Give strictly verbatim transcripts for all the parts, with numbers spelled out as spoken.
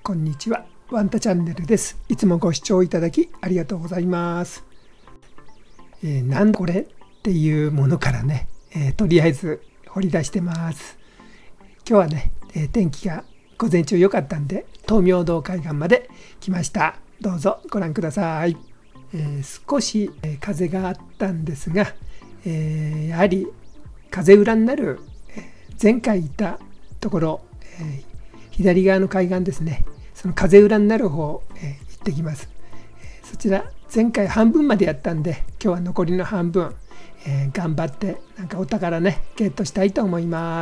こんにちは。ワンタチャンネルです。いつもご視聴いただきありがとうございます。えー、なんだこれっていうものからね、えー、とりあえず掘り出してます。今日はね、えー、天気が午前中良かったんで、東明堂海岸まで来ました。どうぞご覧ください。えー、少し、えー、風があったんですが、えー、やはり風裏になる、えー、前回いたところ、えー、左側の海岸ですね。その風裏になる方、えー、行ってきます。えー、そちら前回半分までやったんで、今日は残りの半分、えー、頑張ってなんかお宝ねゲットしたいと思います。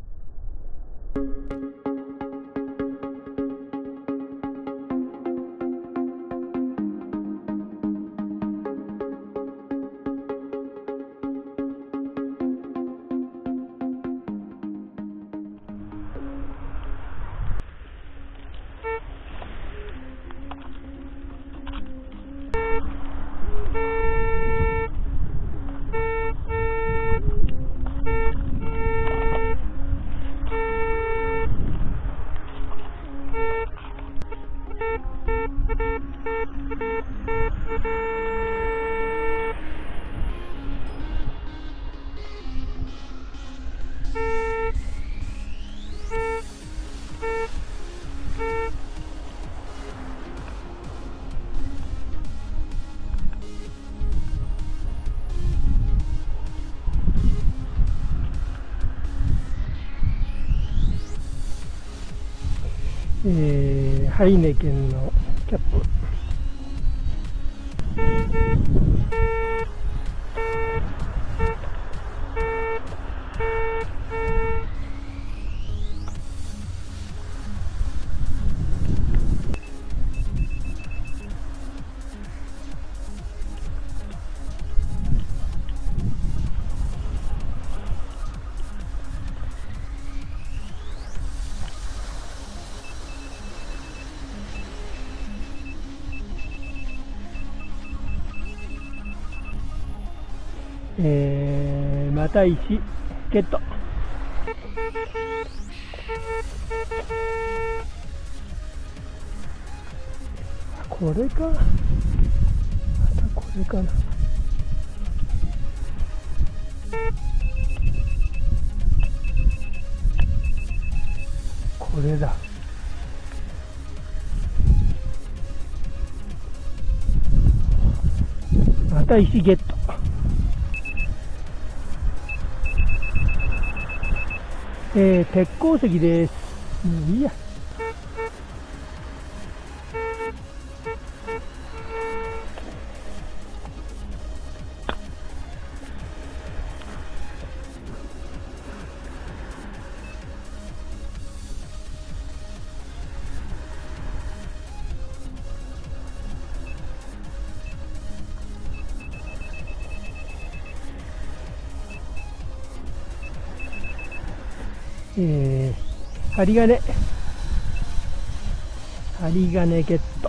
えー、ハイネケンのキャップ。えー、また石ゲット。これか、またこれかな。これだ。また石ゲット。えー、鉄鉱石です。もういいや。えー、針金針金ゲット。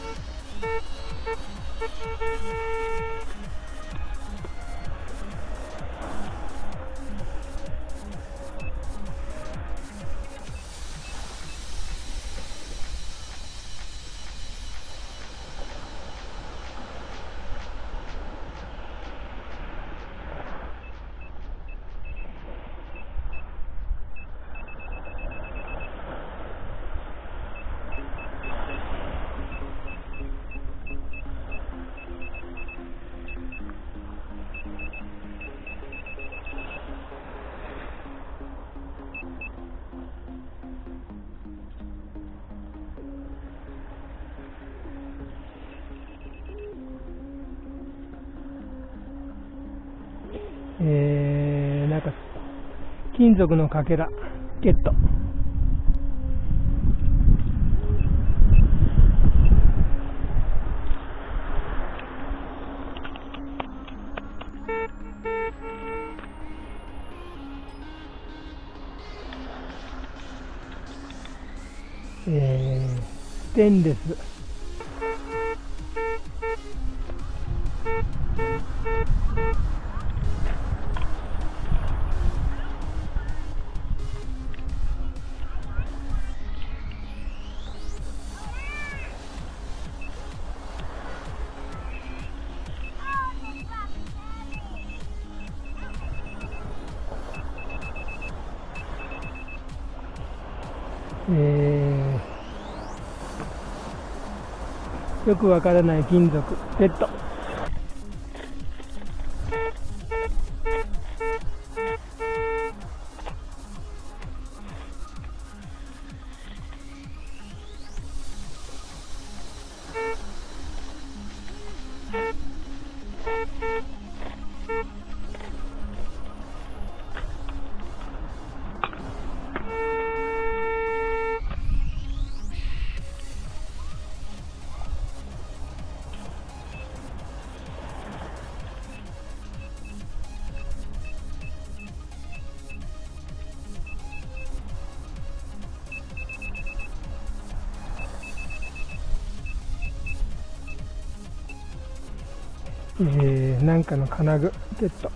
えー、なんか金属のかけらゲット。えー、ステンレス。 えー、よくわからない金属ペット。えー、なんかの金具ゲット。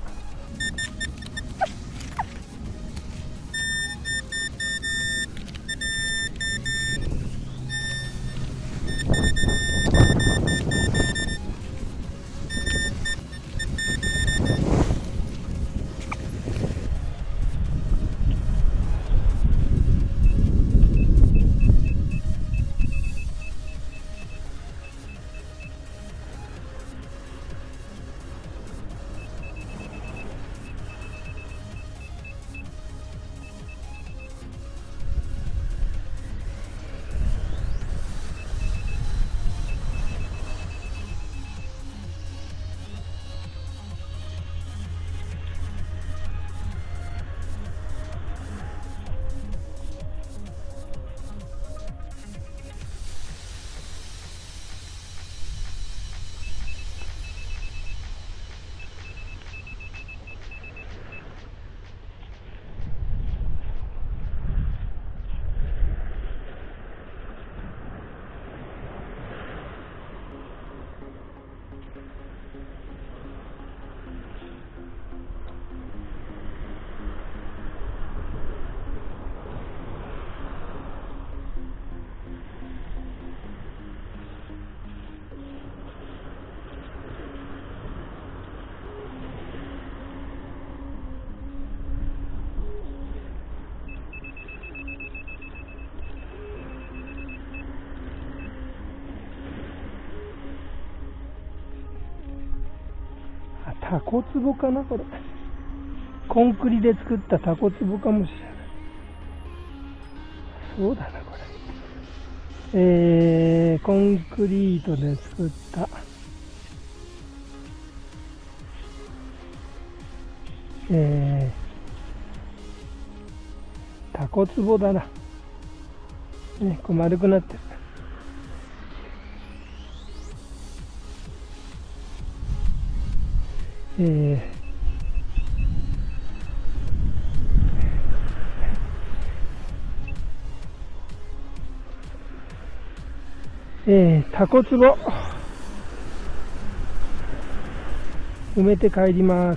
タコ壺かなこれ。コンクリで作ったタコ壺かもしれない。そうだなこれ。えー、コンクリートで作ったえー、タコ壺だな。ね、こう丸くなってる。えーえー、タコ壺埋めて帰ります。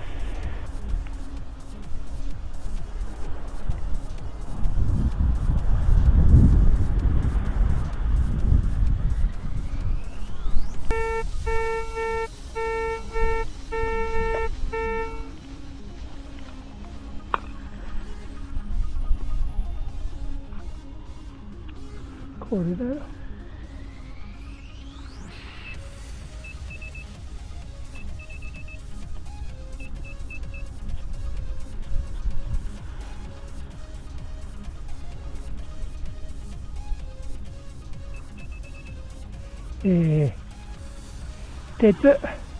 これだよ。えー、鉄。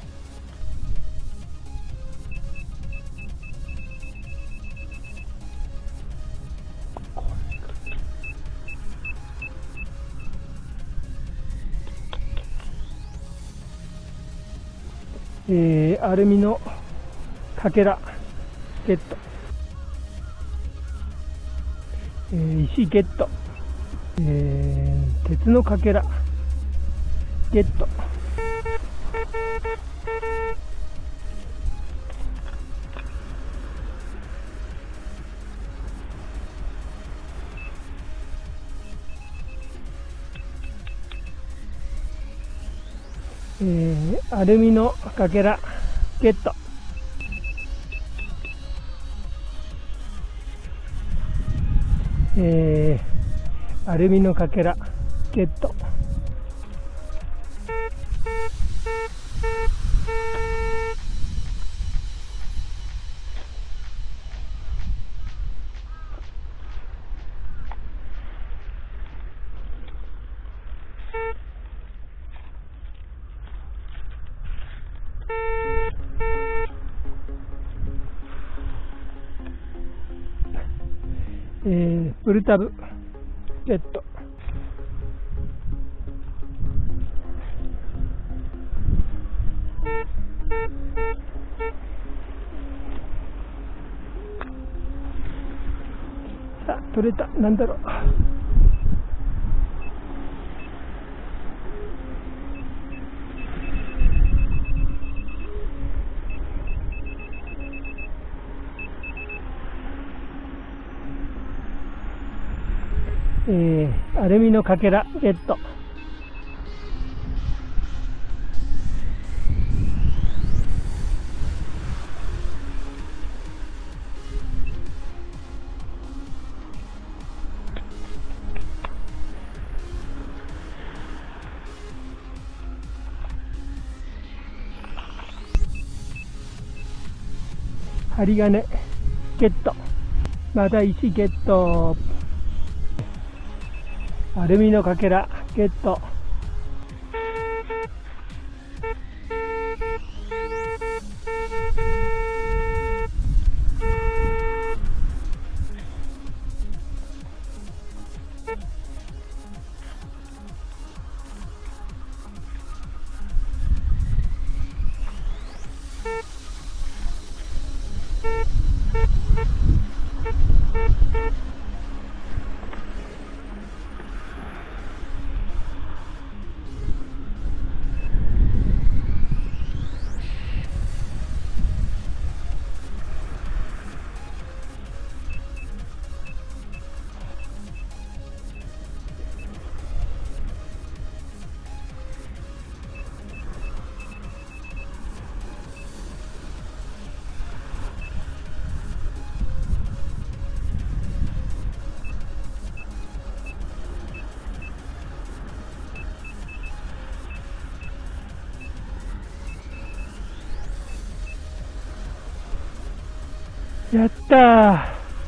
えー、アルミのかけらゲット、えー、石ゲット、えー、鉄のかけらゲット、えー、アルミのかけらゲット、えー、 アルミのかけらゲット。えー、プルタブゲット。さあ取れた。なんだろう。えー、アルミのかけらゲット。針金ゲット。まだ石ゲット。アルミのかけらゲット。やったー。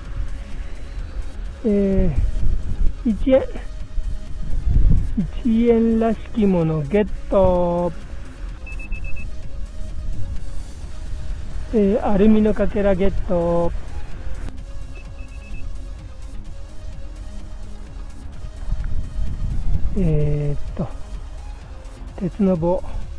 えー、いちえん。いちえんらしきものゲット。えー、アルミのかけらゲット。えー、っと、鉄の棒。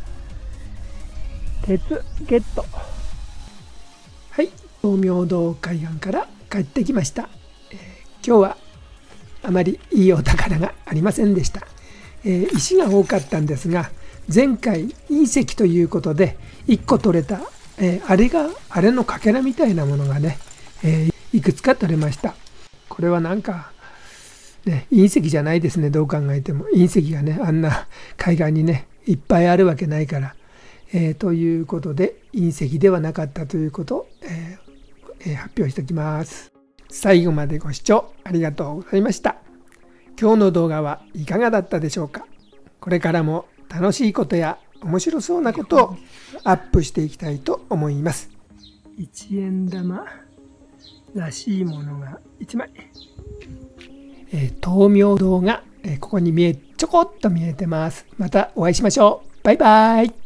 鉄ゲット。はい。東明堂海岸から帰ってきました。えー、今日はあまりいいお宝がありませんでした。えー、石が多かったんですが、前回隕石ということでいっこ取れた、えー、あれがあれのかけらみたいなものがね、えー、いくつか取れました。これはなんか、ね、隕石じゃないですね。どう考えても隕石がね、あんな海岸にねいっぱいあるわけないから、えー、ということで隕石ではなかったということを、えーえー、発表しておきます。最後までご視聴ありがとうございました。今日の動画はいかがだったでしょうか。これからも楽しいことや面白そうなことをアップしていきたいと思います。いちえん玉らしいものがいちまい、えー、灯明堂が、えー、ここに見えちょこっと見えてます。またお会いしましょう。バイバイ。